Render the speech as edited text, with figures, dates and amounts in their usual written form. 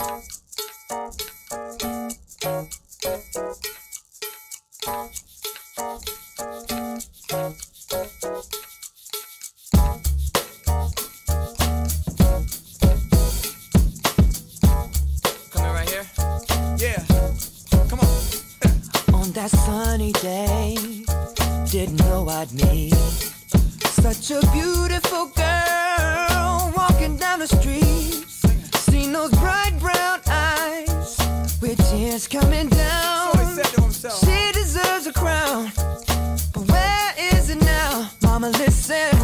right here? Yeah. Come on. On that sunny day, didn't know I'd meet such a beautiful girl walking down the street. Seen those bright brown eyes with tears coming down. So he said to himself, she deserves a crown, but where is it now? Mama, listen.